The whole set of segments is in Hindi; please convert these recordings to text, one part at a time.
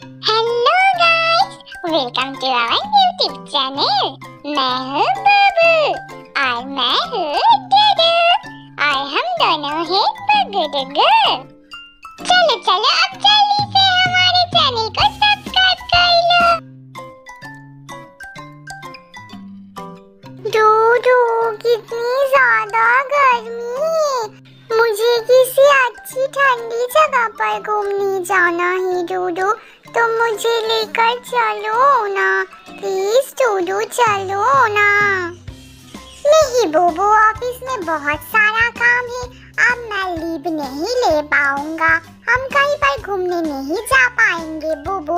Hello guys, welcome to our YouTube channel. मैं हूँ बुबू और मैं हूँ डुडू और हम दोनों हैं बगुडुगु। चलो चलो अब जल्दी से हमारे चैनल को सब्सक्राइब कर लो। डुडू, कितनी ज्यादा गर्मी है। मुझे किसी अच्छी ठंडी जगह पर घूमने जाना है डुडू, तो मुझे लेकर चलो ना, प्लीज डुडू चलो ना। नहीं बुबू, ऑफिस में बहुत सारा काम है, अब मैं लीव नहीं ले पाऊंगा। हम कहीं पर घूमने नहीं जा पाएंगे बुबू।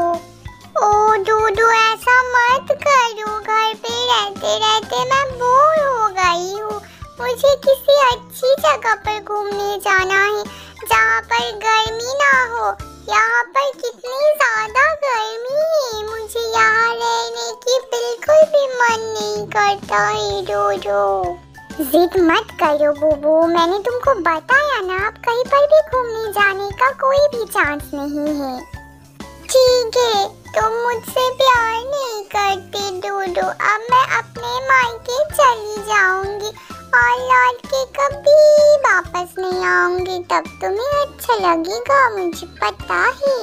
ओ डुडू, ऐसा मत करो, घर पे रहते रहते मैं बोर हो गई हूँ। मुझे किसी अच्छी जगह पर घूमने जाना है जहाँ पर गर्मी ना हो। यहाँ पर कितनी ज्यादा गर्मी है, मुझे यहाँ रहने की बिल्कुल भी मन नहीं करता है डुडू। जिद मत करो बुबू, मैंने तुमको बताया ना, अब कहीं पर भी घूमने जाने का कोई भी चांस नहीं है। ठीक है, तुम मुझसे प्यार नहीं करते डुडू, अब मैं अपने मायके चली जाऊंगी और लौट के कभी वापस नहीं आऊंगी। तब तुम्हें अच्छा लगेगा, मुझे पता है।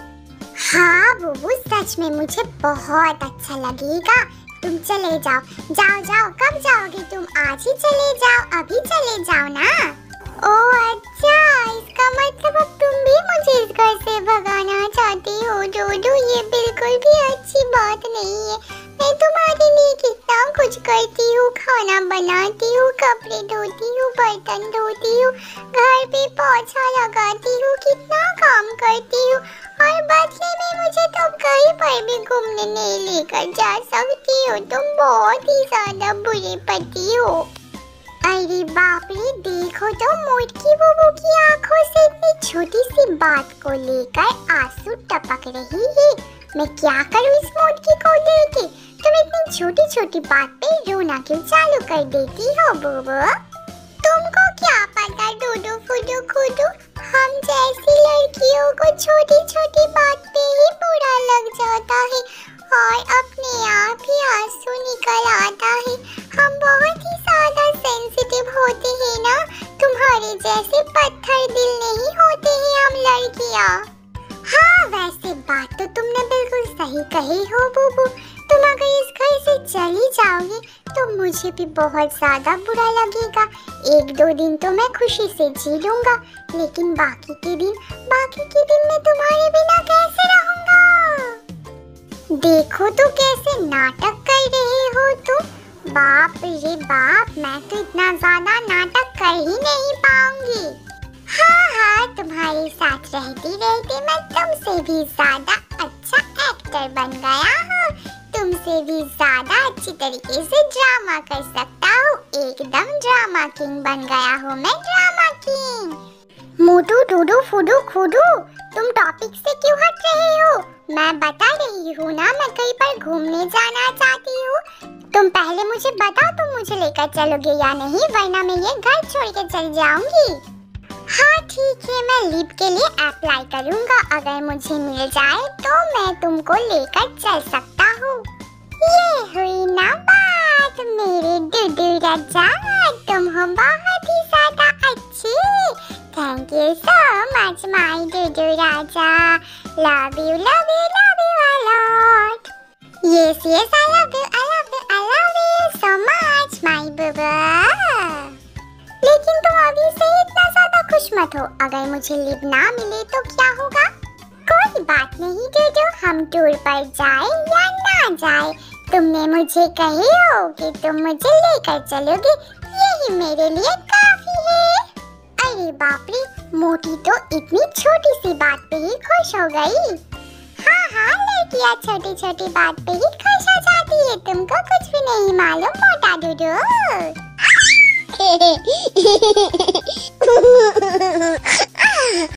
हाँ बुबू, सच में मुझे बहुत अच्छा लगेगा। तुम चले जाओ, जाओ जाओ। कब जाओगे तुम? आज ही चले जाओ, अभी चले जाओ ना। ओह अच्छा, इसका मतलब अब तुम भी मुझे इस घर से भगाना चाहती हो डुडू। ये बिल्कुल भी अच्छी बात नहीं है। मैं तुम्हारे लिए कितना कुछ करती हूँ, खाना बनाती हूँ, कपड़े धोती हूँ, बर्तन धोती हूँ, घर पे पोछा लगाती हूँ, कितना काम करती हूँ, और बदले में मुझे तुम कहीं पर भी घूमने नहीं लेकर जा सकती हो। तुम बहुत ही ज्यादा बुरे पति हो। अरे बाप रे, देखो तो मोटकी बुबू की आंखों से इतनी छोटी सी बात को लेकर आंसू टपक रही है। मैं क्या करूँ इस मोटकी को लेके? तुम इतनी छोटी छोटी बात पे रोना क्यों चालू कर देती हो बुबू? तुमको क्या पता डुडू फुडू खुदू, हम जैसी लड़कियों को छोटी छोटी बात पे ही बुरा लग जाता है और अपने आप ही आंसू निकल आता है। हम बहुत ही ज्यादा सेंसिटिव होते हैं ना, तुम्हारे जैसे पत्थर दिल नहीं होते हैं हम लड़कियां। हाँ, वैसे बात तो तुमने बिल्कुल सही कही हो बुबू। तुम अगर इस घर से चली जाओगी तो मुझे भी बहुत ज्यादा बुरा लगेगा। एक दो दिन तो मैं खुशी से जी लूंगा, लेकिन बाकी के दिन मैं तुम्हारे बिना कैसे रहूंगा? देखो तो कैसे नाटक कर रहे हो तुम। बाप रे बाप, मैं तो इतना ज्यादा नाटक कर ही नहीं पाऊंगी। हाँ, तुम्हारे साथ रहते रहते मैं तुमसे भी ज्यादा अच्छा एक्टर बन गया हूँ। तुमसे भी ज्यादा अच्छी तरीके से ड्रामा कर सकता हूँ। एकदम ड्रामा किंग बन गया हूँ मैं, ड्रामा किंग। मोटू डुडू फुडू खुडू, तुम टॉपिक से क्यों हट रहे हो? मैं बता रही हूँ ना, मैं कहीं पर घूमने जाना चाहती हूँ। तुम पहले मुझे बताओ, तुम मुझे लेकर चलोगे या नहीं, वरना मैं ये घर छोड़ के चल जाऊंगी। हाँ ठीक है, मैं लीव के लिए अप्लाई करूँगा। अगर मुझे मिल जाए तो मैं तुमको लेकर चल सकता हूँ। ये हुई ना बात मेरे डुडू राजा, तुम हो बहुत ही ज्यादा अच्छे। Thank you so much my Dudu राजा। Love you love you love you a lot. Yes yes, I love you I love you I love you so much my Bubu. लेकिन तुम अभी से इतना ज्यादा खुश मत हो। अगर मुझे लीव ना मिले तो क्या होगा? कोई बात नहीं डुडू, हम टूर पर जाए या ना जाए, तुमने मुझे कहे हो कि तुम मुझे लेकर चलोगे, यही मेरे लिए काफी है। अरे बाप रे, मोटी तो इतनी छोटी सी बात पे ही खुश हो गई। हाँ, लड़कियाँ छोटी छोटी बात पे ही खुश हो जाती है, तुमको कुछ भी नहीं मालूम मोटा डुडू।